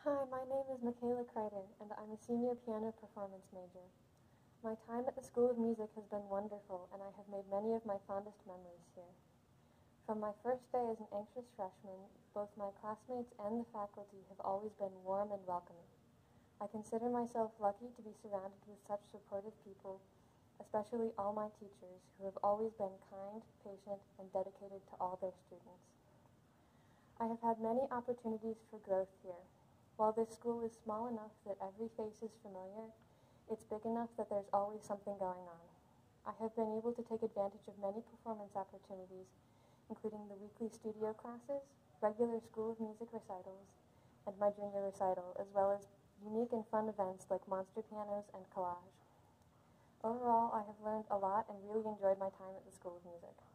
Hi, my name is Michaela Kreider, and I'm a senior piano performance major. My time at the School of Music has been wonderful, and I have made many of my fondest memories here. From my first day as an anxious freshman, both my classmates and the faculty have always been warm and welcoming. I consider myself lucky to be surrounded with such supportive people, especially all my teachers, who have always been kind, patient, and dedicated to all their students. I have had many opportunities for growth here. While this school is small enough that every face is familiar, it's big enough that there's always something going on. I have been able to take advantage of many performance opportunities, including the weekly studio classes, regular School of Music recitals, and my junior recital, as well as unique and fun events like monster pianos and collage. Overall, I have learned a lot and really enjoyed my time at the School of Music.